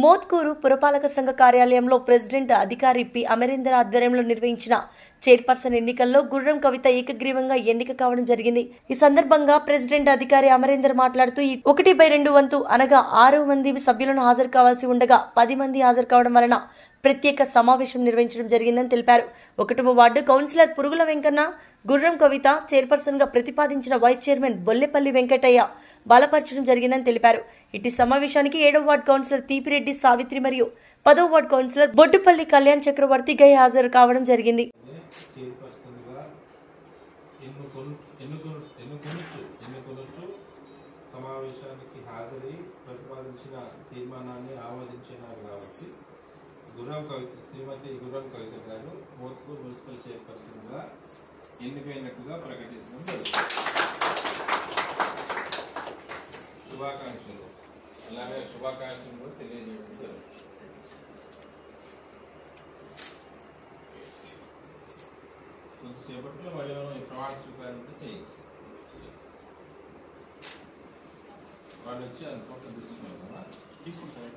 మోత్కూరు పురపాలక సంఘ కార్యాలయంలో ప్రెసిడెంట్ అధికారి పి అమరేందర్ ఆధ్వర్యంలో నిర్వహించిన చైర్పర్సన్ ఎన్నికల్లో గుర్రం కవిత ఏకగ్రీవంగా ఎన్నిక కావడం జరిగింది. ఈ సందర్భంగా ప్రెసిడెంట్ అధికారి అమరేందర్ మాట్లాడుతూ 1/2 వంతు అనగా 6 మంది సభ్యులను హాజరు కావాల్సి ఉండగా 10 మంది హాజరు కావడం వలన ప్రత్యేక సమావేశం నిర్వహించడం జరిగిందని తెలిపారు. 1వ వార్డు కౌన్సిలర్ పురుగుల వెంకన్న, గుర్రం కవిత చైర్పర్సన్ గా ప్రతిపాదించిన వైస్ చైర్మన్ బొల్లెపల్లి వెంకటయ్య బలపరచడం జరిగిందని తెలిపారు. ఇటు సమావేశానికి 7వ వార్డు కౌన్సిలర్ తీపిరెడ్డి సావిత్రి మరియు 10వ వార్డు కౌన్సిలర్ బొడ్డుపల్లి కళ్యాణ్ చక్రవర్తి గై హాజరు కావడం జరిగింది. సమావేశానికి హాజరై ప్రతిపాదించిన తీర్మానాన్ని ఆమోదించినారు కాబట్టి శ్రీమతి గుర్రం కవిత గారు మోత్కూరు మున్సిపల్ చైర్పర్సన్ గా ఎన్నికైనట్టుగా ప్రకటించడం జరుగుతుంది. శుభాకాంక్షలు. అలాగే శుభాకాంక్షలు కూడా తెలియజేయడం జరుగుతుంది. కొద్దిసేపట్లో వాళ్ళు ప్రమాణ స్వీకారం చేయించారు. వాళ్ళు వచ్చి అనుకోవడం తీసుకుంటారు.